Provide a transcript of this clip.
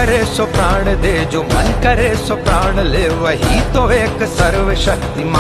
करे सो प्राण दे, जो मन करे सो प्राण ले, वही तो एक सर्वशक्तिमान।